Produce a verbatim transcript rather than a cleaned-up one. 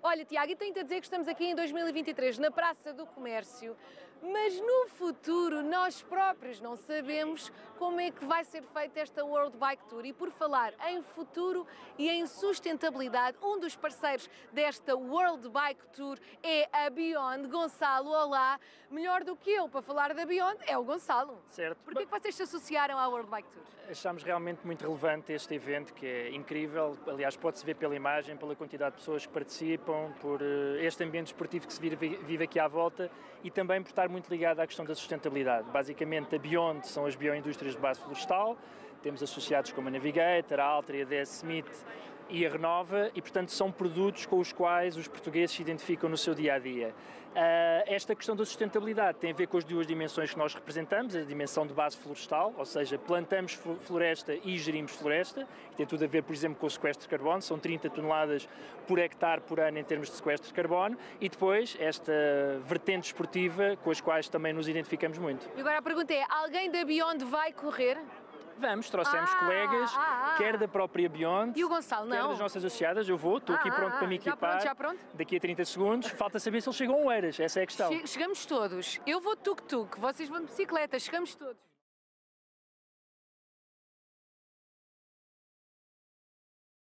Olha, Tiago, e tenho-te a dizer que estamos aqui em dois mil e vinte e três na Praça do Comércio, mas no futuro nós próprios não sabemos como é que vai ser feita esta World Bike Tour. E por falar em futuro e em sustentabilidade, um dos parceiros desta World Bike Tour é a Beyond. Gonçalo, olá. Melhor do que eu para falar da Beyond é o Gonçalo. Certo. Porquê que vocês se associaram à World Bike Tour? Achamos realmente muito relevante este evento, que é incrível. Aliás, pode-se ver pela imagem, pela quantidade de pessoas que participam, por este ambiente esportivo que se vive, vive aqui à volta e também por estar muito ligado à questão da sustentabilidade. Basicamente, a Beyond são as bioindústrias de base florestal. Temos associados como a Navigator, a Altria, a D S Smith e a Renova, e portanto são produtos com os quais os portugueses se identificam no seu dia-a-dia. Uh, esta questão da sustentabilidade tem a ver com as duas dimensões que nós representamos, a dimensão de base florestal, ou seja, plantamos floresta e gerimos floresta, que tem tudo a ver, por exemplo, com o sequestro de carbono, são trinta toneladas por hectare por ano em termos de sequestro de carbono, e depois esta vertente esportiva com as quais também nos identificamos muito. E agora a pergunta é, alguém da Beyond vai correr? Vamos, trouxemos ah, colegas, ah, ah. quer da própria Beyond, e o Gonçalo, não? quer das nossas associadas. Eu vou, estou ah, aqui pronto ah, para me já equipar. Pronto, já pronto? Daqui a trinta segundos, falta saber se eles chegam a Oeiras, essa é a questão. Che- chegamos todos. Eu vou tuk-tuk, vocês vão de bicicleta, chegamos todos.